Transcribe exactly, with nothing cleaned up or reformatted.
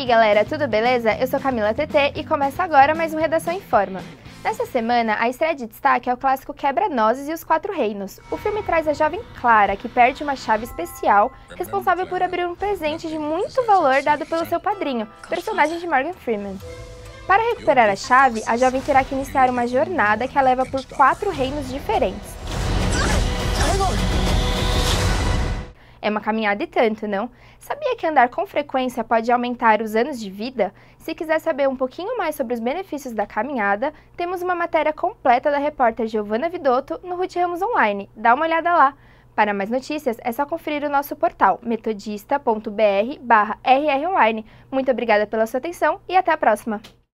galera, tudo beleza? Eu sou Camila T T e começa agora mais um Redação em Forma. Nessa semana, a estreia de destaque é o clássico Quebra-Nozes e os Quatro Reinos. O filme traz a jovem Clara, que perde uma chave especial, responsável por abrir um presente de muito valor dado pelo seu padrinho, personagem de Morgan Freeman. Para recuperar a chave, a jovem terá que iniciar uma jornada que a leva por quatro reinos diferentes. É uma caminhada e tanto, não? Sabia que andar com frequência pode aumentar os anos de vida? Se quiser saber um pouquinho mais sobre os benefícios da caminhada, temos uma matéria completa da repórter Giovana Vidotto no Ruth Ramos Online. Dá uma olhada lá! Para mais notícias, é só conferir o nosso portal metodista ponto br barra rr online. Muito obrigada pela sua atenção e até a próxima!